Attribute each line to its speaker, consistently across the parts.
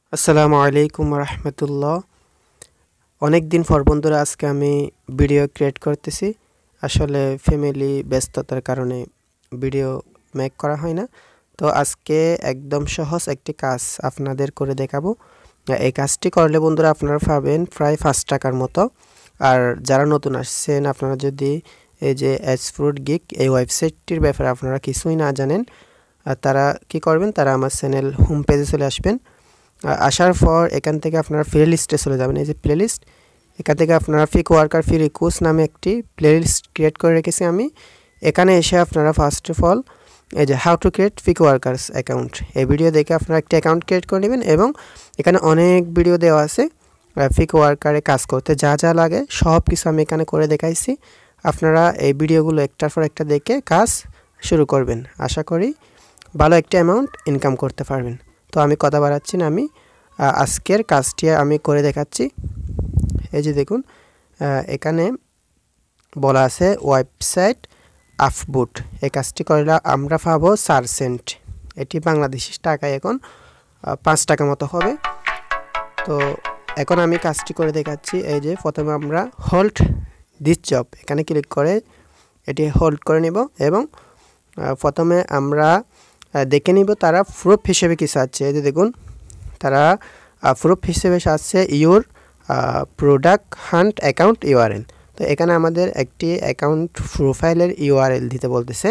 Speaker 1: আসসালামু আলাইকুম রহমতুল্লাহ। অনেক দিন পর বন্ধুরা আজকে আমি ভিডিও ক্রিয়েট করতেছি। আসলে ফ্যামিলি ব্যস্ততার কারণে ভিডিও মেক করা হয় না। তো আজকে একদম সহজ একটি কাজ আপনাদের করে দেখাবো। এই কাজটি করলে বন্ধুরা আপনারা পাবেন প্রায় 5 টাকার মতো। আর যারা নতুন আসছেন আপনারা যদি এই যে ফ্রুট গিক এই ওয়েবসাইটটির ব্যাপারে আপনারা কিছুই না জানেন, তারা কি করবেন, তারা আমার চ্যানেল হোম পেজে চলে আসবেন। আসার পর এখান থেকে আপনারা প্লে লিস্টে চলে যাবেন। এই যে প্লে লিস্ট, এখান থেকে আপনারা পিকওয়ার্কার ফ্রি কোর্স নামে একটি প্লে লিস্ট ক্রিয়েট করে রেখেছি আমি। এখানে এসে আপনারা ফার্স্ট অফ অল এই যে how to create Picoworkers account, এই ভিডিও দেখে আপনারা একটি অ্যাকাউন্ট ক্রিয়েট করে নেবেন। এবং এখানে অনেক ভিডিও দেওয়া আছে পিকওয়ার্কারে কাজ করতে যা যা লাগে সব কিছু আমি এখানে করে দেখাইছি। আপনারা এই ভিডিওগুলো একটার পর একটা দেখে কাজ শুরু করবেন। আশা করি ভালো একটা অ্যামাউন্ট ইনকাম করতে পারবেন। তো আমি কথা বাড়াচ্ছি না, আমি আজকের কাজটি আমি করে দেখাচ্ছি। এই যে দেখুন, এখানে বলা আছে ওয়েবসাইট আপবুট। এই কাজটি করলে আমরা পাবো 4 সেন্ট। এটি বাংলাদেশি টাকায় এখন 5 টাকা মতো হবে। তো এখন আমি কাজটি করে দেখাচ্ছি। এই যে প্রথমে আমরা হোল্ড দিস জব এখানে ক্লিক করে এটি হোল্ড করে নিব এবং প্রথমে আমরা দেখে নিব তারা প্রুফ হিসেবে কি চাচ্ছে। এই যে দেখুন, তারা প্রুফ হিসেবে চাচ্ছে your Product Hunt account URL. তো এখানে আমাদের একটি অ্যাকাউন্ট প্রোফাইলের ইউআরএল দিতে বলতেছে।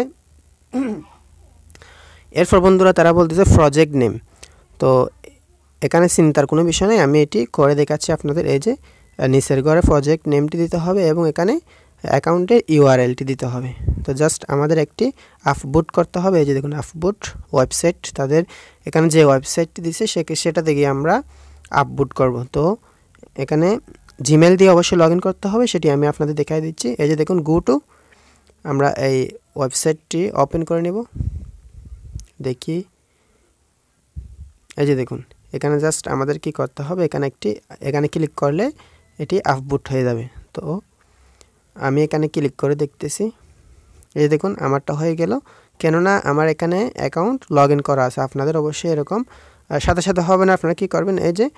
Speaker 1: এরপর বন্ধুরা তারা বলতেছে প্রজেক্ট নেম। তো এখানে চিন্তার কোনো বিষয় নেই, আমি এটি করে দেখাচ্ছি আপনাদের। এই যে নিচের ঘরে প্রজেক্ট নেমটি দিতে হবে এবং এখানে অ্যাকাউন্টের ইউআরএলটি দিতে হবে। তো জাস্ট আমাদের একটি আপবুট করতে হবে। এই যে দেখুন আপবুট ওয়েবসাইট, তাদের এখানে যে ওয়েবসাইটটি দিছে সেটা থেকে আমরা আপবুট করব। তো এখানে জিমেল দিয়ে অবশ্যই লগ ইন করতে হবে, সেটি আমি আপনাদের দেখাই দিচ্ছি। এই যে দেখুন গো টু, আমরা এই ওয়েবসাইটটি ওপেন করে নেব। দেখি, এই যে দেখুন এখানে জাস্ট আমাদের কি করতে হবে, এখানে ক্লিক করলে এটি আপবুট হয়ে যাবে। তো আমি এখানে ক্লিক করে দেখতেছি। এই দেখুন আমারটা হয়ে গেল, কেননা আমার এখানে অ্যাকাউন্ট লগ ইন করা আছে। আপনাদের অবশ্যই এরকম সাথে সাথে হবে না। আপনারা কি করবেন, এই যে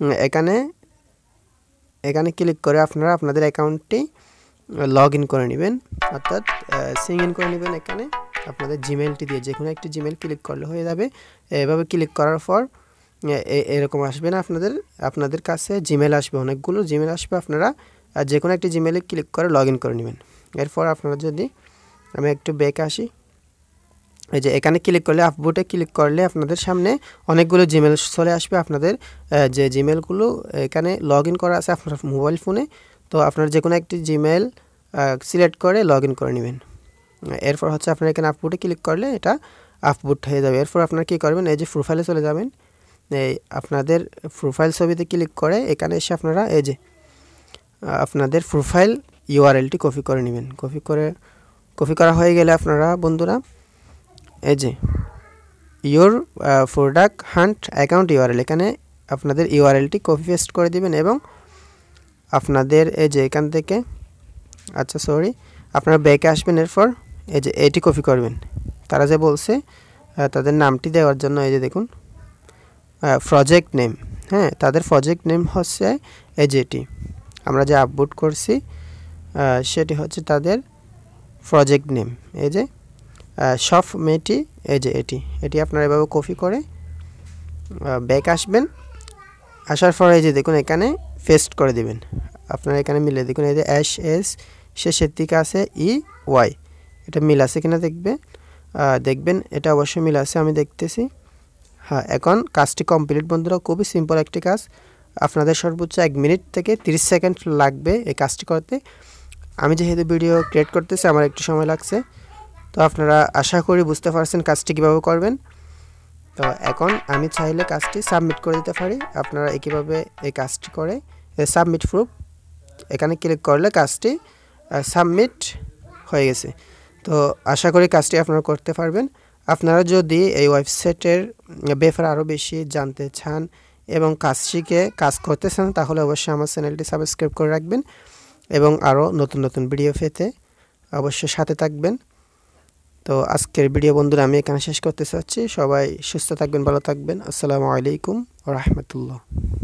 Speaker 1: এখানে ক্লিক করে আপনারা আপনাদের অ্যাকাউন্টটি লগ ইন করে নেবেন, অর্থাৎ সিং ইন করে নেবেন। এখানে আপনাদের জিমেলটি দিয়ে যে কোনো একটি জিমেল ক্লিক করলে হয়ে যাবে। এভাবে ক্লিক করার পর এরকম আসবে না, আপনাদের কাছে জিমেল আসবে, অনেকগুলো জিমেল আসবে। আপনারা যে কোনো একটি জিমেলে ক্লিক করে লগ ইন করে নেবেন। এরপর আপনারা যদি আমি একটু ব্যাক আসি, এই যে এখানে ক্লিক করলে আপবুটে ক্লিক করলে আপনাদের সামনে অনেকগুলো জিমেল চলে আসবে। আপনাদের যে জিমেলগুলো এখানে লগ ইন করা আছে আপনার মোবাইল ফোনে, তো আপনারা যে কোনো একটি জিমেল সিলেক্ট করে লগ ইন করে নেবেন। এরপর হচ্ছে আপনারা এখানে আপবুটে ক্লিক করলে এটা আপবুট হয়ে যাবে। এরপর আপনারা কী করবেন, এই যে প্রোফাইলে চলে যাবেন। এই আপনাদের প্রোফাইল ছবিতে ক্লিক করে এখানে এসে আপনারা এই যে আপনাদের প্রোফাইল ইউআরএলটি কপি করে নেবেন। কপি করা হয়ে গেলে আপনারা বন্ধুরা এই যে your Product Hunt account URL, এখানে আপনাদের ইউআরএলটি কপি পেস্ট করে দিবেন এবং আপনাদের এই যে এখান থেকে আপনারা ব্যাকে আসবেন। এরপর এই যে এটি কপি করবেন। তারা যে বলছে তাদের নামটি দেওয়ার জন্য, এই যে দেখুন প্রজেক্ট নেম, হ্যাঁ তাদের প্রজেক্ট নেম হচ্ছে এই যে এটি আমরা যে আপলোড করছি সেটি হচ্ছে তাদের প্রজেক্ট নেম। এই যে সফ মেটি, এই যে এটি আপনারা এভাবে কপি করে ব্যাক আসবেন। আসার পর এই যে দেখুন এখানে পেস্ট করে দিবেন। আপনারা এখানে মিলে দেখুন, এই যে এস শেষের দিকে আছে ওয়াই, এটা মিল আছে কিনা দেখবেন এটা অবশ্যই মিল আছে, আমি দেখতেছি। হ্যাঁ, এখন কাজটি কমপ্লিট বন্ধুরা। খুবই সিম্পল একটি কাজ, আপনাদের সর্বোচ্চ 1 মিনিট থেকে 30 সেকেন্ড লাগবে এই কাজটি করতে। আমি যেহেতু ভিডিও ক্রিয়েট করতেছি আমার একটু সময় লাগছে, তো আপনারা আশা করি বুঝতে পারছেন কাজটি কীভাবে করবেন। তো এখন আমি চাইলে কাজটি সাবমিট করে দিতে পারি। আপনারা একইভাবে এই কাজটি করে সাবমিট প্রুফ এখানে ক্লিক করলে কাজটি সাবমিট হয়ে গেছে। তো আশা করি কাজটি আপনারা করতে পারবেন। আপনারা যদি এই ওয়েবসাইটের ব্যাপারে আরও বেশি জানতে চান এবং কাজ শিখে কাজ করতে চান তাহলে অবশ্যই আমার চ্যানেলটি সাবস্ক্রাইব করে রাখবেন এবং আরও নতুন নতুন ভিডিও পেতে অবশ্যই সাথে থাকবেন। তো আজকের ভিডিও বন্ধুরা আমি এখানে শেষ করতে চাচ্ছি। সবাই সুস্থ থাকবেন, ভালো থাকবেন। আসসালামু আলাইকুম ওয়া রাহমাতুল্লাহ।